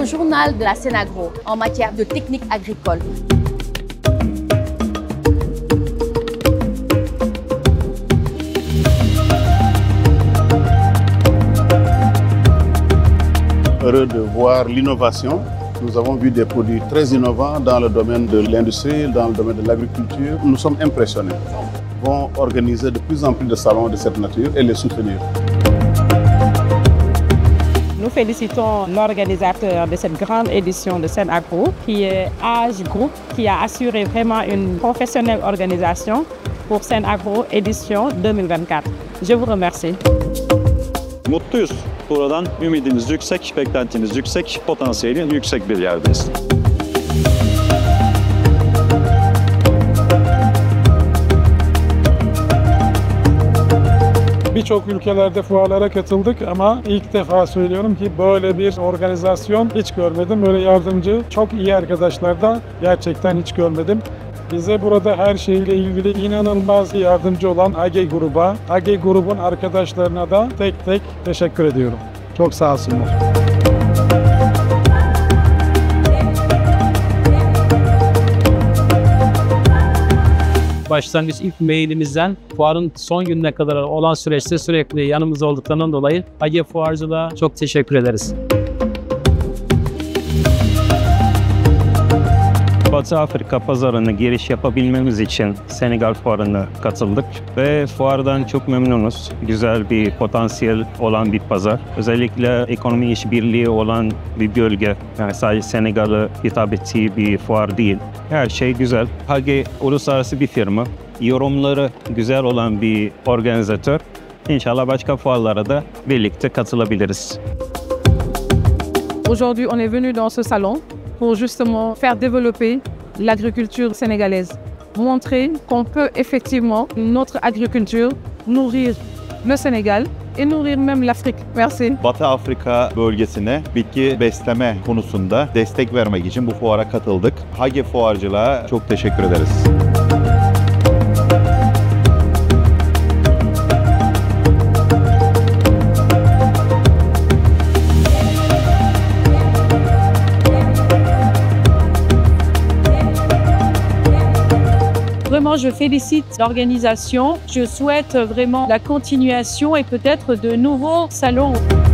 journal de la Senagro en matière de techniques agricoles. Heureux de voir l'innovation. Nous avons vu des produits très innovants dans le domaine de l'industrie, dans le domaine de l'agriculture. Nous sommes impressionnés. Nous vont organiser de plus en plus de salons de cette nature et les soutenir. Nous félicitons l'organisateur de cette grande édition de Senagro, qui est Age Group, qui a assuré vraiment une professionnelle organisation pour Senagro édition 2024. Je vous remercie. Mutluyuz. Buradan ümidimiz yüksek, beklentimiz yüksek, potansiyeli yüksek bir yerdeyiz. Birçok ülkelerde fuarlara katıldık ama ilk defa söylüyorum ki böyle bir organizasyon hiç görmedim. Böyle yardımcı, çok iyi arkadaşlar da gerçekten hiç görmedim. Bize burada her şeyle ilgili inanılmaz yardımcı olan AG Grup'a, AG Grup'un arkadaşlarına da tek tek teşekkür ediyorum. Çok sağ olsunlar. Başlangıç ilk mailimizden fuarın son gününe kadar olan süreçte sürekli yanımızda olduklarından dolayı AG Fuarcılığa çok teşekkür ederiz. Batı Afrika pazarına giriş yapabilmemiz için Senegal Fuarı'na katıldık ve fuardan çok memnunuz. Güzel bir potansiyel olan bir pazar. Özellikle ekonomi işbirliği olan bir bölge. Yani sadece Senegal'ı hitap ettiği bir fuar değil. Her şey güzel. HAGE uluslararası bir firma. Yorumları güzel olan bir organizatör. İnşallah başka fuarlara da birlikte katılabiliriz. Aujourd'hui, on est venu dans ce salon pour justement faire développer l'agriculture sénégalaise. Montrer qu'on peut effectivement, notre agriculture, nourrir le Sénégal et nourrir même l'Afrique. Merci. Batı Afrika bölgesine bitki besleme konusunda destek vermek için bu fuara katıldık. HAGE Fuarcılığa çok teşekkür ederiz. Vraiment, je félicite l'organisation. Je souhaite vraiment la continuation et peut-être de nouveaux salons.